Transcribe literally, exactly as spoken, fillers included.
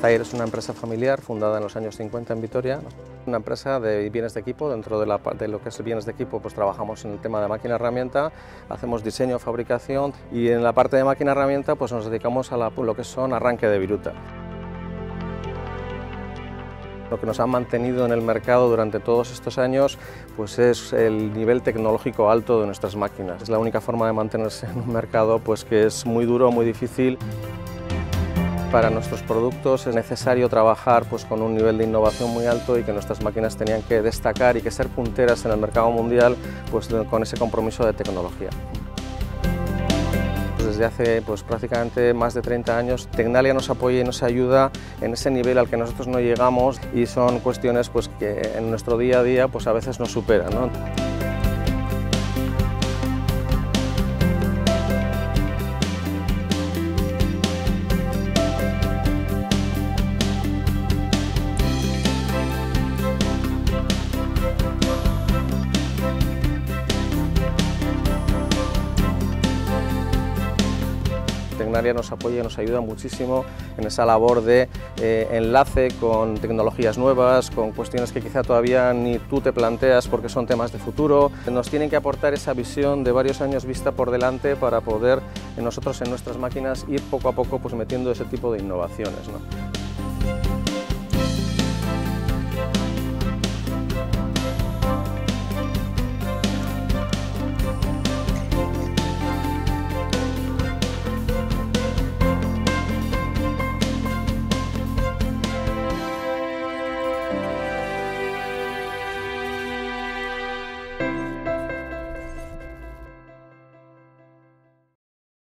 Steyr es una empresa familiar fundada en los años cincuenta en Vitoria, una empresa de bienes de equipo. Dentro de, la, de lo que es bienes de equipo pues trabajamos en el tema de máquina herramienta, hacemos diseño, fabricación y en la parte de máquina herramienta pues nos dedicamos a la, lo que son arranque de viruta. Lo que nos ha mantenido en el mercado durante todos estos años pues es el nivel tecnológico alto de nuestras máquinas. Es la única forma de mantenerse en un mercado pues que es muy duro, muy difícil. Para nuestros productos es necesario trabajar pues, con un nivel de innovación muy alto y que nuestras máquinas tenían que destacar y que ser punteras en el mercado mundial pues, con ese compromiso de tecnología. Desde hace pues, prácticamente más de treinta años, Tecnalia nos apoya y nos ayuda en ese nivel al que nosotros no llegamos y son cuestiones pues, que en nuestro día a día pues, a veces nos superan, ¿no? Tecnalia nos apoya y nos ayuda muchísimo en esa labor de eh, enlace con tecnologías nuevas, con cuestiones que quizá todavía ni tú te planteas porque son temas de futuro. Nos tienen que aportar esa visión de varios años vista por delante para poder nosotros en nuestras máquinas ir poco a poco pues, metiendo ese tipo de innovaciones, ¿no?